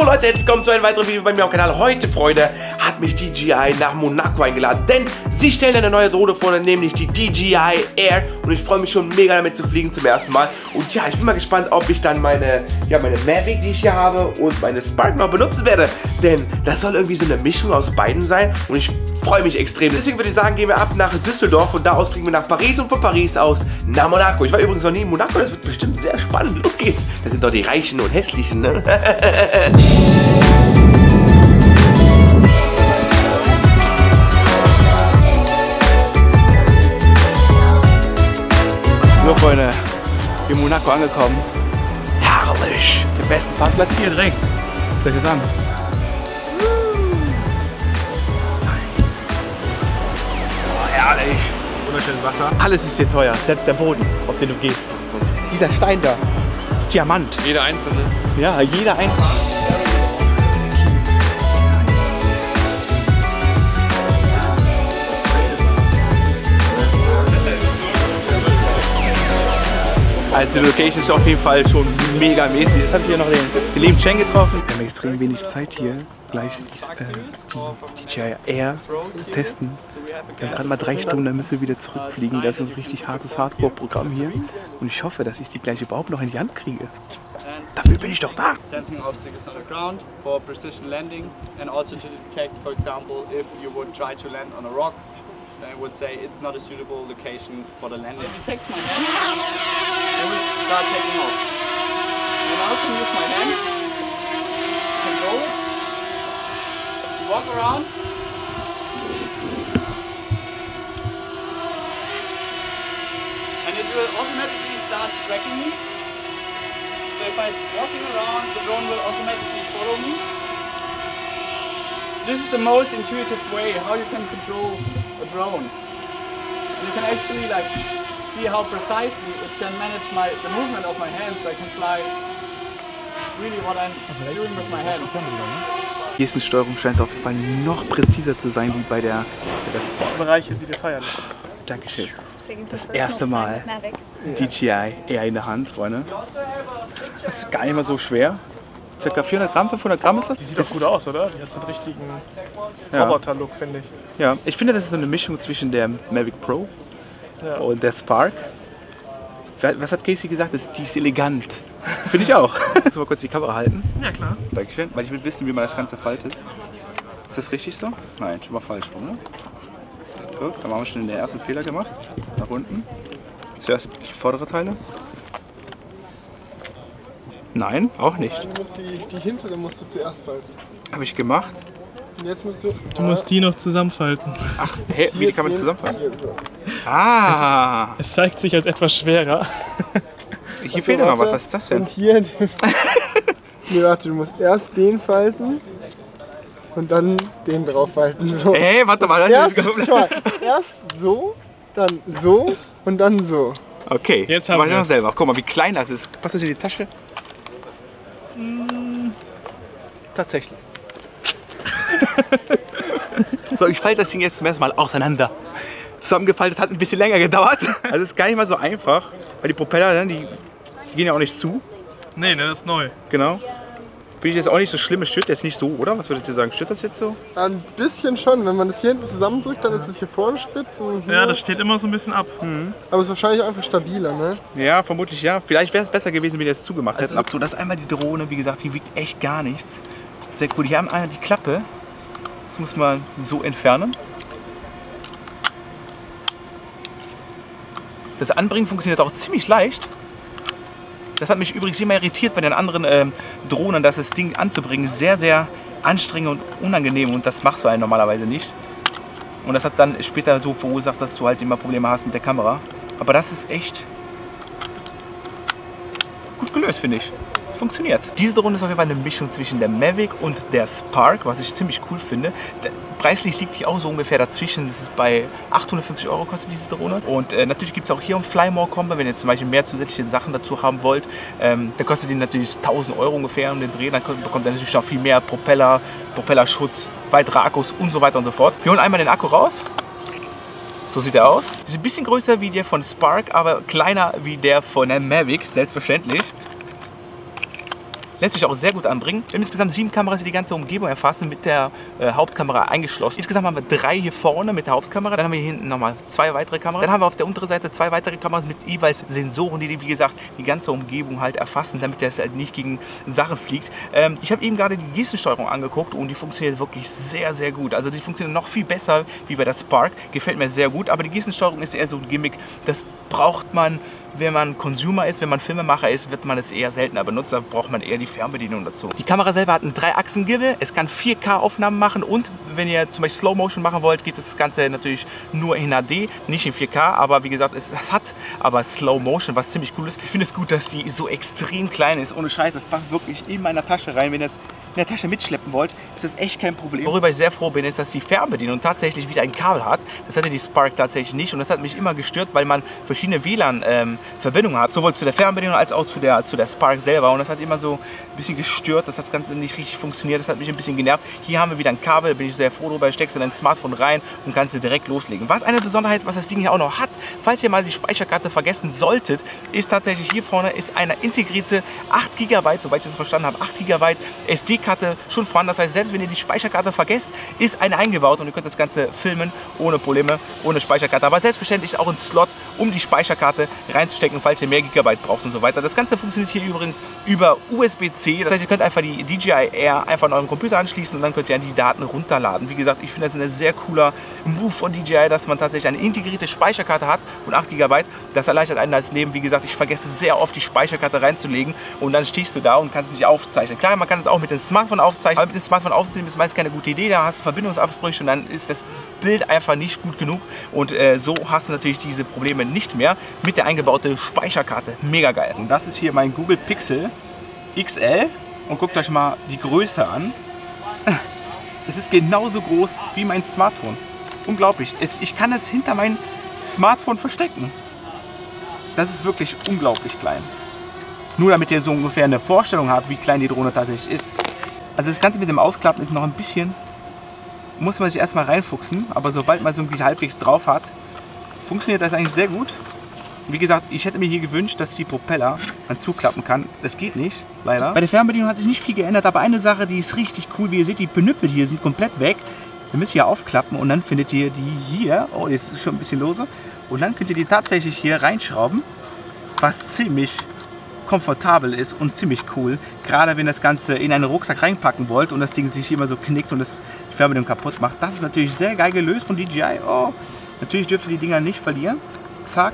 Leute, herzlich willkommen zu einem weiteren Video bei mir auf dem Kanal. Heute, Freunde, hat mich DJI nach Monaco eingeladen, denn sie stellen eine neue Drohne vor, nämlich die DJI Air, und ich freue mich schon mega damit zu fliegen zum ersten Mal. Und ja, ich bin mal gespannt, ob ich dann meine Mavic, die ich hier habe, und meine Spark noch benutzen werde, denn das soll irgendwie so eine Mischung aus beiden sein und ich freue mich extrem. Deswegen würde ich sagen, gehen wir ab nach Düsseldorf und da aus fliegen wir nach Paris und von Paris aus nach Monaco. Ich war übrigens noch nie in Monaco, das wird bestimmt sehr spannend. Los geht's! Das sind doch die Reichen und Hässlichen, ne? So, Freunde, in Monaco angekommen. Herrlich! Den besten Parkplatz hier direkt. Seid ihr dran? Herrlich! Wunderschönes Wasser. Alles ist hier teuer, selbst der Boden, auf den du gehst. Dieser Stein da ist Diamant. Jeder einzelne. Ja, jeder einzelne. Also die Location ist auf jeden Fall schon mega mäßig. Jetzt habe ich hier noch den lieben Chen getroffen. Wir haben extrem wenig Zeit hier, gleich die DJI Air zu testen. Wir haben gerade mal 3 Stunden, dann müssen wir wieder zurückfliegen. Das ist ein richtig hartes Hardcore-Programm hier. Und ich hoffe, dass ich die gleich überhaupt noch in die Hand kriege. Dafür bin ich doch da. Sensing obstacles on the ground for precision landing and also to detect, for example, if you would try to land on a rock, then it would say it's not a suitable location for the landing. It detects my hand and we start taking off. And now I can use my hand, control it, walk around. And it will automatically start tracking me. So if I'm walking around, the drone will automatically follow me. This is the most intuitive way how you can control a drone. And you can actually see how precisely it can manage the movement of my hands, so I can fly really what I'm doing with my hand. Die Gestensteuerung scheint auf jeden Fall noch präziser zu sein wie bei der Sport. Bereiche sieht ihr feiern. Dankeschön. Das erste Mal DJI Air in der Hand, Freunde. Das ist gar nicht mal so schwer. Circa 400 Gramm, 500 Gramm ist das. Die sieht doch gut aus, oder? Die hat so einen richtigen Roboter-Look, finde ich. Ja, ich finde, das ist so eine Mischung zwischen der Mavic Pro und der Spark. Was hat Casey gesagt? Die ist elegant. Finde ich auch. Kannst du mal kurz die Kamera halten? Ja, klar. Dankeschön. Weil ich will wissen, wie man das Ganze faltet. Ist das richtig so? Nein, schon mal falsch rum, ne? Guck, da haben wir schon den ersten Fehler gemacht. Nach unten. Zuerst die vordere Teile. Nein, auch nicht. Du musst die hintere musst du zuerst falten. Habe ich gemacht. Und jetzt musst du... Du musst die noch zusammenfalten. Ach, hä? Wie kann man das zusammenfalten? Hier, so. Ah! Es zeigt sich als etwas schwerer. Hier fehlt noch was. Was ist das denn? Und hier... Nee, warte, du musst erst den falten und dann den drauf falten. So. Ey, warte mal. Erst so, dann so und dann so. Okay, jetzt mach haben ich wir noch es. selber. Guck mal, wie klein das ist. Passt das in die Tasche? Tatsächlich. So, ich falte das Ding jetzt zum ersten Mal auseinander. Zusammengefaltet hat ein bisschen länger gedauert. Also es ist gar nicht mal so einfach, weil die Propeller, die gehen ja auch nicht zu. Nee, das ist neu. Genau. Finde ich jetzt auch nicht so schlimm. Es stört jetzt nicht so, oder? Was würdet ihr sagen? Stört das jetzt so? Ein bisschen schon. Wenn man das hier hinten zusammendrückt, dann ist es hier vorne spitz. Und hier. Ja, das steht immer so ein bisschen ab. Aber es ist wahrscheinlich einfach stabiler, ne? Ja, vermutlich ja. Vielleicht wäre es besser gewesen, wenn die das zugemacht hätten. So, das ist einmal die Drohne. Wie gesagt, die wiegt echt gar nichts. Sehr cool. Hier haben einmal die Klappe. Das muss man so entfernen. Das Anbringen funktioniert auch ziemlich leicht. Das hat mich übrigens immer irritiert bei den anderen Drohnen, dass das Ding anzubringen sehr, sehr anstrengend und unangenehm, und das machst du halt normalerweise nicht. Und das hat dann später so verursacht, dass du halt immer Probleme hast mit der Kamera. Aber das ist echt gut gelöst, finde ich. Es funktioniert. Diese Drohne ist auf jeden Fall eine Mischung zwischen der Mavic und der Spark, was ich ziemlich cool finde. Preislich liegt die auch so ungefähr dazwischen. Das ist bei 850 € kostet diese Drohne. Und natürlich gibt es auch hier ein Fly More Combo, wenn ihr zum Beispiel mehr zusätzliche Sachen dazu haben wollt. Dann kostet die natürlich 1000 € ungefähr um den Dreh. Dann bekommt ihr natürlich noch viel mehr Propellerschutz, weitere Akkus und so weiter und so fort. Wir holen einmal den Akku raus. So sieht er aus. Ist ein bisschen größer wie der von Spark, aber kleiner wie der von der Mavic, selbstverständlich. Lässt sich auch sehr gut anbringen. Wir haben insgesamt 7 Kameras, die die ganze Umgebung erfassen, mit der Hauptkamera eingeschlossen. Insgesamt haben wir 3 hier vorne mit der Hauptkamera. Dann haben wir hier hinten nochmal 2 weitere Kameras. Dann haben wir auf der unteren Seite 2 weitere Kameras mit jeweils Sensoren, die wie gesagt die ganze Umgebung halt erfassen, damit das halt nicht gegen Sachen fliegt. Ich habe eben gerade die Gestensteuerung angeguckt und die funktioniert wirklich sehr, sehr gut. Also die funktioniert noch viel besser wie bei der Spark. Gefällt mir sehr gut, aber die Gestensteuerung ist eher so ein Gimmick. Das braucht man, wenn man Consumer ist, wenn man Filmemacher ist, wird man es eher seltener benutzen. Da braucht man eher die Fernbedienung dazu. Die Kamera selber hat einen 3-Achsen-Gimbal. Es kann 4K-Aufnahmen machen und wenn ihr zum Beispiel Slow Motion machen wollt, geht das Ganze natürlich nur in HD, nicht in 4K. Aber wie gesagt, es hat aber Slow Motion, was ziemlich cool ist. Ich finde es gut, dass die so extrem klein ist. Ohne Scheiß, das passt wirklich in meiner Tasche rein. Wenn ihr es in der Tasche mitschleppen wollt, ist das echt kein Problem. Worüber ich sehr froh bin, ist, dass die Fernbedienung tatsächlich wieder ein Kabel hat. Das hatte die Spark tatsächlich nicht und das hat mich immer gestört, weil man verschiedene WLAN-Verbindungen hat. Sowohl zu der Fernbedienung als auch zu der Spark selber. Und das hat immer so ein bisschen gestört, dass das Ganze nicht richtig funktioniert. Das hat mich ein bisschen genervt. Hier haben wir wieder ein Kabel, da bin ich sehr froh drüber. Steckst du dein Smartphone rein und kannst du direkt loslegen. Was eine Besonderheit, was das Ding hier auch noch hat, falls ihr mal die Speicherkarte vergessen solltet, ist tatsächlich hier vorne ist eine integrierte 8 GB, soweit ich das verstanden habe, 8 GB SD-Karte schon vorhanden. Das heißt, selbst wenn ihr die Speicherkarte vergesst, ist eine eingebaut und ihr könnt das Ganze filmen ohne Probleme, ohne Speicherkarte. Aber selbstverständlich auch ein Slot, um die Speicherkarte reinzustecken, falls ihr mehr Gigabyte braucht und so weiter. Das Ganze funktioniert hier übrigens über USB-C. Das heißt, ihr könnt einfach die DJI Air einfach an euren Computer anschließen und dann könnt ihr die Daten runterladen. Wie gesagt, ich finde das ein sehr cooler Move von DJI, dass man tatsächlich eine integrierte Speicherkarte hat von 8 GB. Das erleichtert einem das Leben. Wie gesagt, ich vergesse sehr oft, die Speicherkarte reinzulegen und dann stehst du da und kannst nicht aufzeichnen. Klar, man kann es auch mit dem Smartphone aufzeichnen, aber mit dem Smartphone aufzeichnen ist meist keine gute Idee. Da hast du Verbindungsabbrüche und dann ist das Bild einfach nicht gut genug und so hast du natürlich diese Probleme nicht mehr mit der eingebauten Speicherkarte. Mega geil. Und das ist hier mein Google Pixel XL und guckt euch mal die Größe an. Es ist genauso groß wie mein Smartphone. Unglaublich. Ich kann es hinter mein Smartphone verstecken. Das ist wirklich unglaublich klein. Nur damit ihr so ungefähr eine Vorstellung habt, wie klein die Drohne tatsächlich ist. Also das Ganze mit dem Ausklappen ist noch ein bisschen, muss man sich erstmal reinfuchsen, aber sobald man so irgendwie halbwegs drauf hat, funktioniert das eigentlich sehr gut. Wie gesagt, ich hätte mir hier gewünscht, dass die Propeller man zuklappen kann. Das geht nicht, leider. Bei der Fernbedienung hat sich nicht viel geändert, aber eine Sache, die ist richtig cool. Wie ihr seht, die Penüppel hier sind komplett weg. Ihr müsst hier aufklappen und dann findet ihr die hier. Oh, jetzt ist schon ein bisschen lose. Und dann könnt ihr die tatsächlich hier reinschrauben, was ziemlich komfortabel ist und ziemlich cool. Gerade wenn das Ganze in einen Rucksack reinpacken wollt und das Ding sich immer so knickt und das die Fernbedienung kaputt macht. Das ist natürlich sehr geil gelöst von DJI. Oh, natürlich dürft ihr die Dinger nicht verlieren. Zack.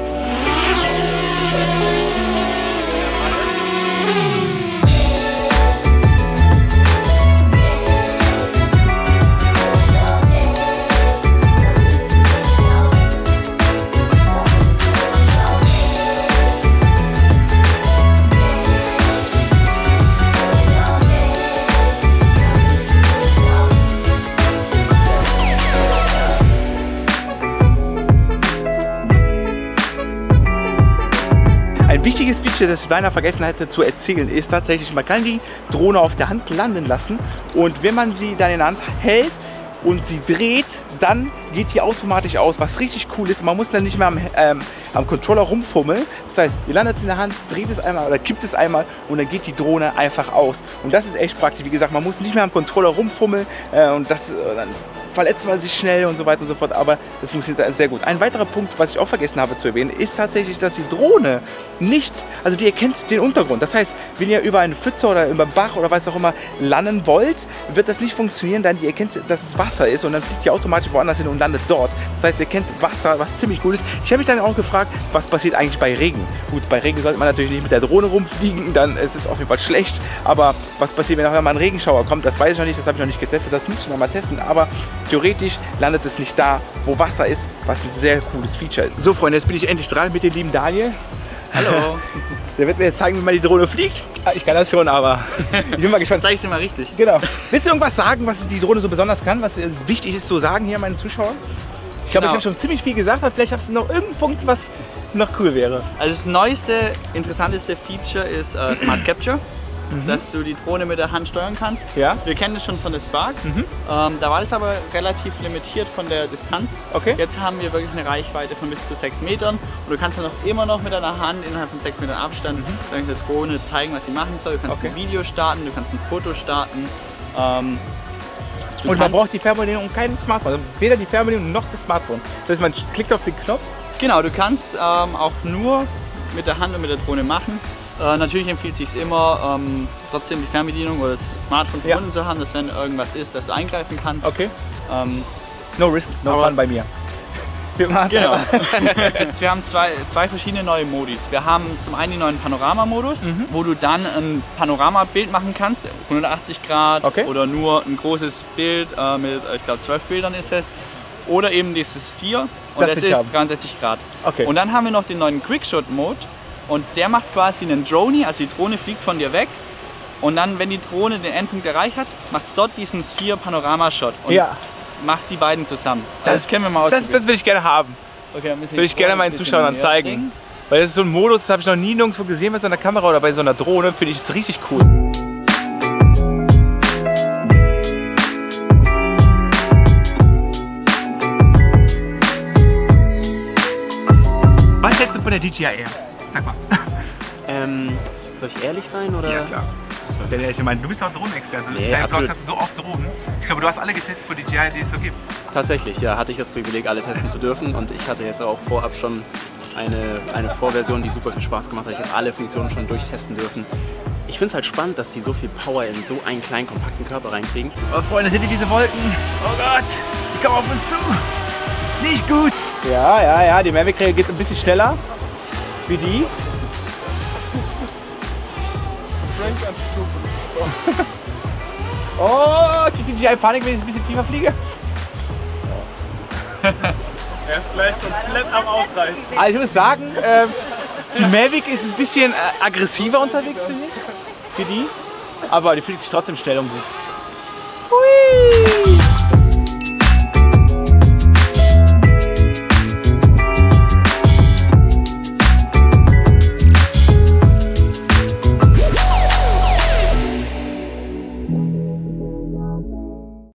Ein wichtiges Feature, das ich beinahe vergessen hatte zu erzählen, ist tatsächlich, man kann die Drohne auf der Hand landen lassen und wenn man sie dann in der Hand hält und sie dreht, dann geht die automatisch aus, was richtig cool ist. Man muss dann nicht mehr am Controller rumfummeln. Das heißt, ihr landet es in der Hand, dreht es einmal oder kippt es einmal und dann geht die Drohne einfach aus. Und das ist echt praktisch. Wie gesagt, man muss nicht mehr am Controller rumfummeln und dann verletzt man sich schnell und so weiter und so fort, aber das funktioniert sehr gut. Ein weiterer Punkt, was ich auch vergessen habe zu erwähnen, ist tatsächlich, dass die Drohne nicht, also die erkennt den Untergrund. Das heißt, wenn ihr über eine Pfütze oder über einen Bach oder was auch immer landen wollt, wird das nicht funktionieren, denn die erkennt, dass es Wasser ist und dann fliegt die automatisch woanders hin und landet dort. Das heißt, ihr kennt Wasser, was ziemlich gut ist. Ich habe mich dann auch gefragt, was passiert eigentlich bei Regen? Gut, bei Regen sollte man natürlich nicht mit der Drohne rumfliegen, dann ist es auf jeden Fall schlecht, aber was passiert, wenn auch mal ein Regenschauer kommt, das weiß ich noch nicht, das habe ich noch nicht getestet, das müsste ich noch mal testen, aber theoretisch landet es nicht da, wo Wasser ist, was ein sehr cooles Feature ist. So Freunde, jetzt bin ich endlich dran mit dem lieben Daniel. Hallo. Der wird mir jetzt zeigen, wie man die Drohne fliegt. Ich kann das schon, aber ich bin mal gespannt. Zeig ich dir mal richtig. Genau. Willst du irgendwas sagen, was die Drohne so besonders kann, was wichtig ist zu sagen hier meinen Zuschauern? Ich glaube, ich habe schon ziemlich viel gesagt, aber vielleicht hast du noch irgendeinen Punkt, was noch cool wäre. Also das neueste, interessanteste Feature ist Smart Capture. dass du die Drohne mit der Hand steuern kannst. Ja. Wir kennen das schon von der Spark. Da war das aber relativ limitiert von der Distanz. Okay. Jetzt haben wir wirklich eine Reichweite von bis zu 6 Metern und du kannst dann auch immer noch mit deiner Hand innerhalb von 6 Metern Abstand der Drohne zeigen, was sie machen soll. Du kannst ein Video starten, du kannst ein Foto starten. Und man braucht die Fernbedienung und kein Smartphone. Also weder die Fernbedienung noch das Smartphone. Das heißt, man klickt auf den Knopf. Genau, du kannst auch nur mit der Hand und mit der Drohne machen. Natürlich empfiehlt es sich immer, trotzdem die Fernbedienung oder das Smartphone verbunden zu haben, dass wenn irgendwas ist, dass du eingreifen kannst. Okay. No risk, no fun bei mir. Genau. Wir haben zwei verschiedene neue Modis. Wir haben zum einen den neuen Panorama-Modus, wo du dann ein Panoramabild machen kannst, 180 Grad oder nur ein großes Bild mit, ich glaube, 12 Bildern ist es. Oder eben dieses 4 und das ist 63 Grad. Okay. Und dann haben wir noch den neuen Quickshot-Mode und der macht quasi einen Dronie, also die Drohne fliegt von dir weg und dann, wenn die Drohne den Endpunkt erreicht hat, macht es dort diesen 4 Panorama-Shot und macht die beiden zusammen. Das können wir mal ausprobieren. Das will ich gerne haben. Okay, das will ich gerne meinen Zuschauern zeigen. Weil das ist so ein Modus, das habe ich noch nie nirgendwo gesehen bei so einer Kamera oder bei so einer Drohne, finde ich es richtig cool. Was hältst du von der DJI Air? Sag mal. Soll ich ehrlich sein oder? Ja, klar. Denn ich meine, du bist auch Drohnenexperte. Nee, Dein absolut. Blog hast du so oft Drohnen. Ich glaube, du hast alle getestet für DJI, die es so gibt. Tatsächlich, ja, hatte ich das Privileg, alle testen zu dürfen. Und ich hatte jetzt auch vorab schon eine Vorversion, die super viel Spaß gemacht hat. Ich habe alle Funktionen schon durchtesten dürfen. Ich finde es halt spannend, dass die so viel Power in so einen kleinen, kompakten Körper reinkriegen. Oh Freunde, seht ihr diese Wolken? Oh Gott, die kommen auf uns zu. Nicht gut. Ja, die Mavic Rail geht ein bisschen schneller wie die. Oh, kriegt die DJI Panik, wenn ich ein bisschen tiefer fliege? Er ist gleich komplett am Ausreißen. Also ich muss sagen, die Mavic ist ein bisschen aggressiver unterwegs, finde ich, wie die. Aber die fliegt sich trotzdem schnell und gut. Hui!